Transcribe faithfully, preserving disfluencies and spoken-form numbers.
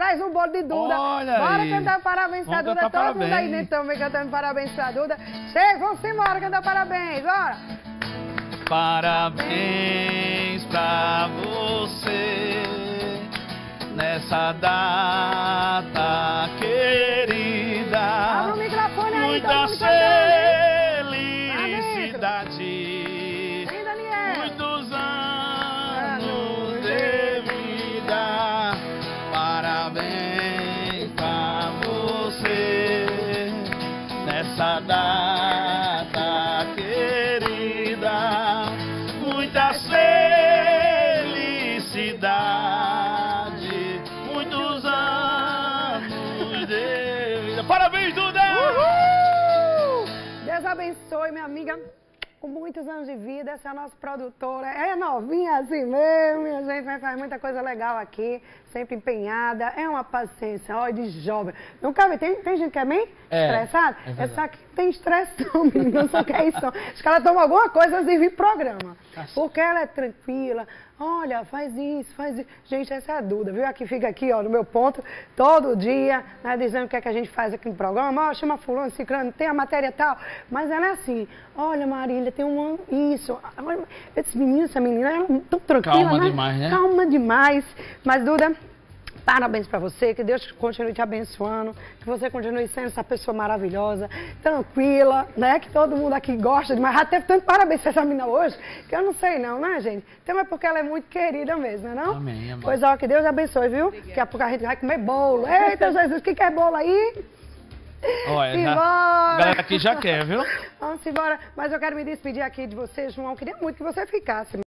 traz um bolo de Duda. Olha Bora aí. cantar parabéns pra Vamos Duda. Todo cantar mundo aí parabéns. dentro também cantando parabéns pra Duda. Chega, vamos embora cantar parabéns, bora. Parabéns pra você nessa data querida. Abre o microfone aí, Muita todo mundo cantando. felicidade. Vem, Daniel. Muitos anos de vida. Parabéns pra você nessa data querida. Muita felicidade. Muitos anos de vida. Parabéns, Duda! Uhul! Deus abençoe, minha amiga. Com muitos anos de vida, essa é a nossa produtora. É novinha assim mesmo, minha gente, mas faz muita coisa legal aqui, sempre empenhada. É uma paciência, ó, de jovem. Não cabe, tem, tem gente que é meio É, estressada? é É só que tem estresse não, menina, só que é isso. Não. Acho que ela toma alguma coisa antes de vir programa. Porque ela é tranquila. Olha, faz isso, faz isso. Gente, essa é a Duda, viu? Aqui fica aqui, ó, no meu ponto, todo dia, né, dizendo o que é que a gente faz aqui no programa. Ó, chama fulano, ciclano, tem a matéria tal. Mas ela é assim, olha, Marília, tem um isso. Esse menino, essa menina, ela é tão tranquila, Calma né? demais, né? Calma demais. Mas, Duda, parabéns pra você, que Deus continue te abençoando, que você continue sendo essa pessoa maravilhosa, tranquila, né? Que todo mundo aqui gosta demais. Já teve tanto parabéns pra essa menina hoje, que eu não sei não, né, gente? Então é porque ela é muito querida mesmo, não é não? Amém, amém. Pois ó, que Deus abençoe, viu? Obrigada. Daqui a pouco a gente vai comer bolo. Eita, Jesus, quem quer bolo aí? Olha, já, Simbora! a galera aqui já quer, viu? Vamos embora. Mas eu quero me despedir aqui de você, João. Queria muito que você ficasse.